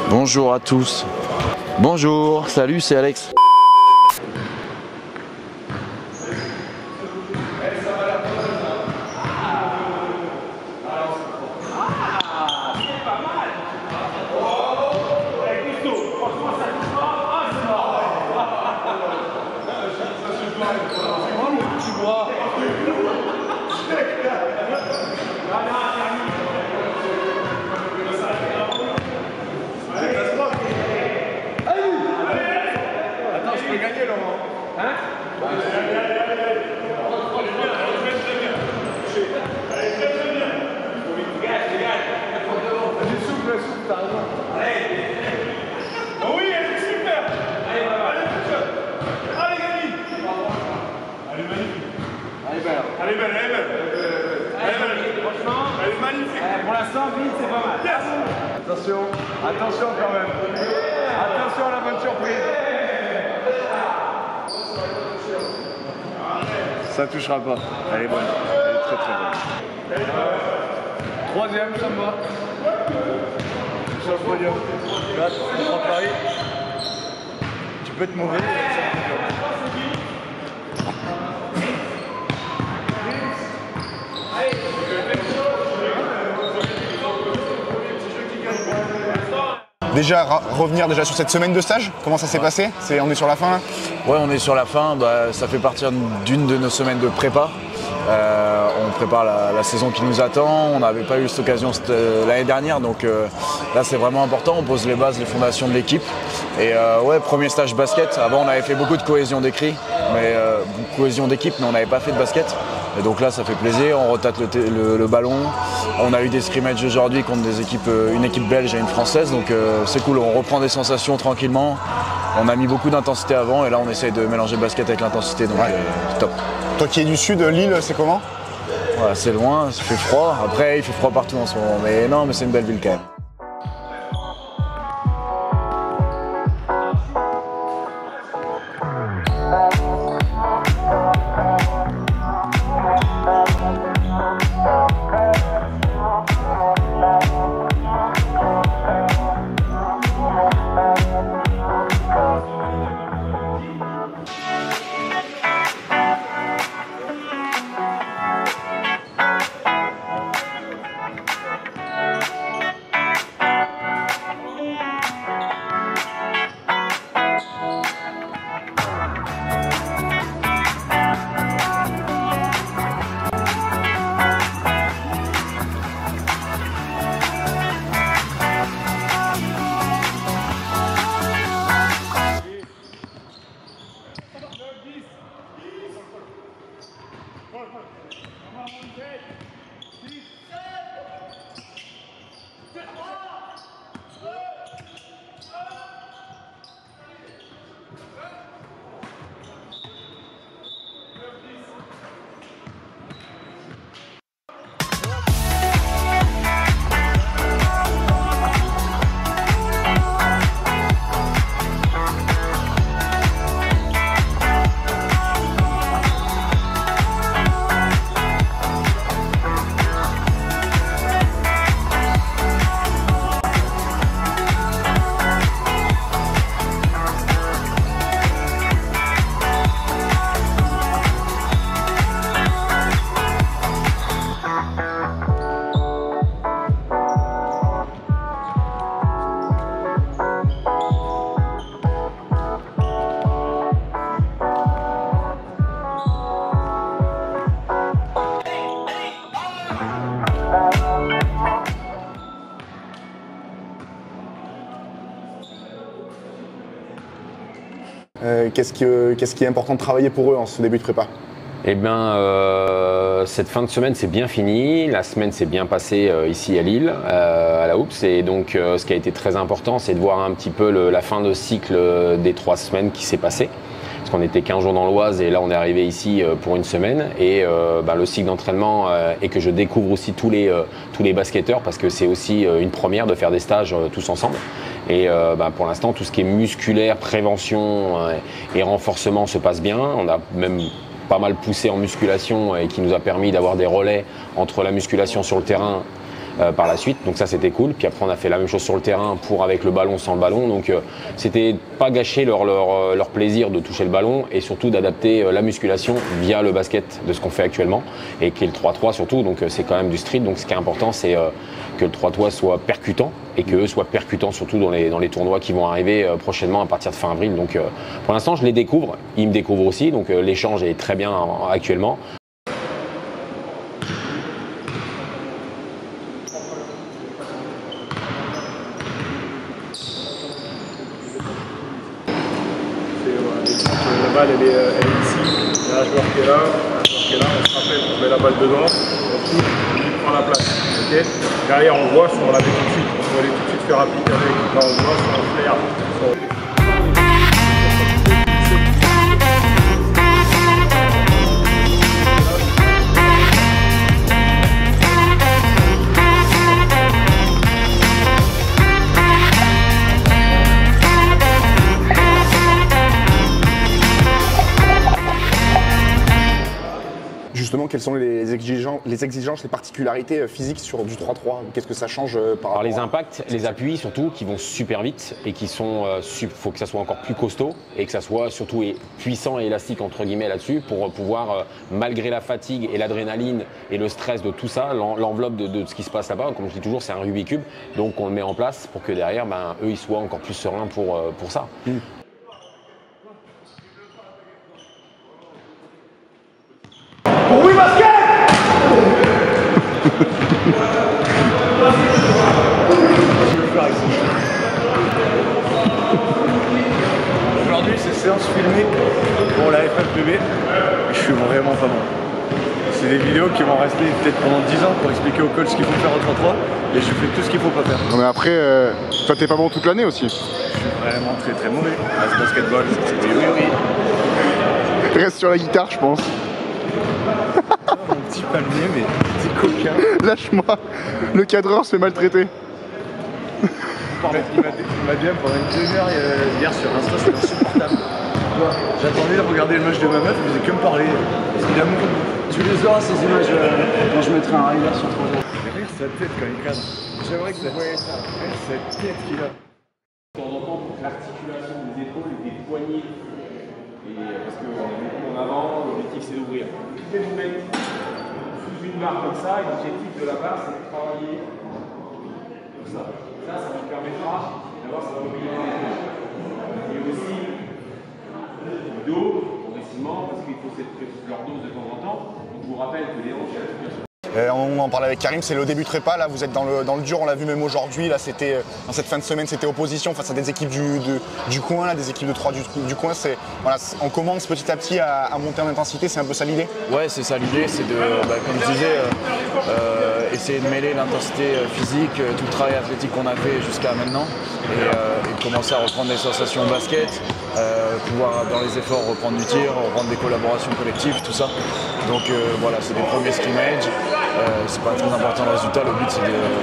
Bonjour à tous. Bonjour, salut, c'est Alex. Pour l'instant, vite, c'est pas mal. Attention, attention quand même. Attention à la bonne surprise. Ça touchera pas. Elle est bonne. Elle est très très bonne. Troisième, ça me va. Sur le podium. Là, tu prends Paris. Tu peux être mauvais. Déjà, revenir sur cette semaine de stage, comment ça s'est passé? On est sur la fin là? Ouais, on est sur la fin, ça fait partir d'une de nos semaines de prépa. On prépare la saison qui nous attend, on n'avait pas eu cette occasion l'année dernière, donc là c'est vraiment important, on pose les bases, les fondations de l'équipe. Et ouais, premier stage basket, avant on avait fait beaucoup de cohésion d'équipe, mais on n'avait pas fait de basket. Et donc là ça fait plaisir, on retâte le ballon. On a eu des scrimmages aujourd'hui contre une équipe belge et une française, donc c'est cool, on reprend des sensations tranquillement. On a mis beaucoup d'intensité avant et là on essaye de mélanger le basket avec l'intensité, donc top. Toi qui es du sud, Lille, c'est comment? Ouais, c'est loin, il fait froid. Après il fait froid partout en ce moment, mais non, mais c'est une belle ville quand même. Qu'est-ce qui est important de travailler pour eux en ce début de prépa? Eh bien, cette fin de semaine, c'est bien fini. La semaine s'est bien passée ici à Lille, à la Hoops. Et donc, ce qui a été très important, c'est de voir un petit peu la fin de cycle des 3 semaines qui s'est passée. Parce qu'on était 15 jours dans l'Oise et là, on est arrivé ici pour une semaine. Et le cycle d'entraînement, et que je découvre aussi tous les basketteurs, parce que c'est aussi une première de faire des stages tous ensemble. Et pour l'instant, tout ce qui est musculaire, prévention et renforcement se passe bien. On a même pas mal poussé en musculation et qui nous a permis d'avoir des relais entre la musculation sur le terrain par la suite. Donc ça c'était cool. Puis après on a fait la même chose sur le terrain avec le ballon, sans le ballon. Donc c'était pas gâcher leur plaisir de toucher le ballon et surtout d'adapter la musculation via le basket de ce qu'on fait actuellement et qui est le 3-3 surtout. Donc c'est quand même du street. Donc ce qui est important c'est que le 3-3 soit percutant et qu'eux soient percutants surtout dans les tournois qui vont arriver prochainement à partir de fin avril. Donc pour l'instant je les découvre, ils me découvrent aussi. Donc l'échange est très bien actuellement. La balle elle est ici, il y a un joueur qui est là, on se rappelle, on met la balle dedans, on shoot, il prend la place. Okay. Derrière on voit, on l'avait tout de suite, on va aller tout de suite faire appliquer avec, là on voit sur un flair. Justement, quelles sont les exigences, les particularités physiques sur du 3-3? Qu'est-ce que ça change par rapport les impacts, les appuis surtout, qui vont super vite et qui sont, faut que ça soit encore plus costaud et que ça soit surtout puissant et élastique entre guillemets là-dessus pour pouvoir, malgré la fatigue et l'adrénaline et le stress de tout ça, l'enveloppe de ce qui se passe là-bas, comme je dis toujours, c'est un Rubik's Cube, donc on le met en place pour que derrière, eux, ils soient encore plus sereins pour ça. Oui, basket! Aujourd'hui, c'est séance filmée pour la FFPB. Je suis vraiment pas bon. C'est des vidéos qui vont rester peut-être pendant 10 ans pour expliquer aux coachs ce qu'il faut faire au 3-3 et je fais tout ce qu'il faut pas faire. Non mais après, toi t'es pas bon toute l'année aussi. Je suis vraiment très très mauvais à ce basketball. Oui. Reste sur la guitare, je pense. Mon petit palmier, mais petit coquin. Lâche-moi, le cadreur se fait maltraiter. Il m'a DM pendant une demi-heure hier sur Insta, c'est insupportable. J'attendais de regarder le match de ma meuf, il faisait que me parler. Évidemment, tu les auras ces images quand je mettrai un rider sur ton dos. regarde sa tête quand il cadre. J'aimerais que ça voyait ça. Regarde cette tête qu'il a. De temps en temps, pour l'articulation des épaules et des poignets, parce qu'on est beaucoup en avant, l'objectif c'est d'ouvrir. Vous pouvez vous mettre sous une barre comme ça, et l'objectif de la barre c'est de travailler comme ça. Ça vous permettra d'avoir cette mobilité des épaules. Et aussi le dos, progressivement, parce qu'il faut cette lordose de temps en temps. Donc je vous rappelle que les hanches, on en parlait avec Karim, c'est le début de prépa, là vous êtes dans le dur, on l'a vu même aujourd'hui, là c'était dans cette fin de semaine c'était opposition face à des équipes du coin, là, des équipes de 3 du coin, voilà, on commence petit à petit à monter en intensité, c'est un peu ça l'idée? Ouais, c'est ça l'idée, c'est de, comme je disais, essayer de mêler l'intensité physique, tout le travail athlétique qu'on a fait jusqu'à maintenant et de commencer à reprendre des sensations au basket, pouvoir dans les efforts reprendre du tir, reprendre des collaborations collectives, tout ça. Donc voilà, c'est des premiers scrimmages. C'est pas très important le résultat, le but c'est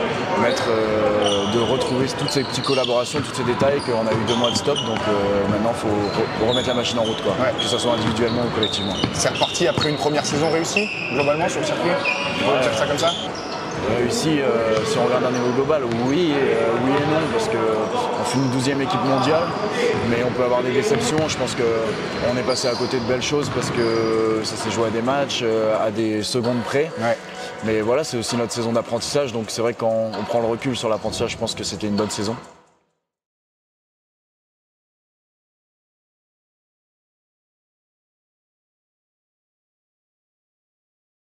de retrouver toutes ces petites collaborations, tous ces détails qu'on a eu 2 mois de stop, donc maintenant il faut remettre la machine en route, quoi, ouais. Que ce soit individuellement ou collectivement. C'est reparti après une première saison réussie, globalement sur le circuit? On peut dire ça comme ça? Réussi, si on regarde un niveau global, oui et non, parce qu'on fait une 12e équipe mondiale, mais on peut avoir des déceptions. Je pense qu'on est passé à côté de belles choses parce que ça s'est joué à des matchs, à des secondes près. Ouais. Mais voilà, c'est aussi notre saison d'apprentissage, donc c'est vrai que quand on prend le recul sur l'apprentissage, je pense que c'était une bonne saison.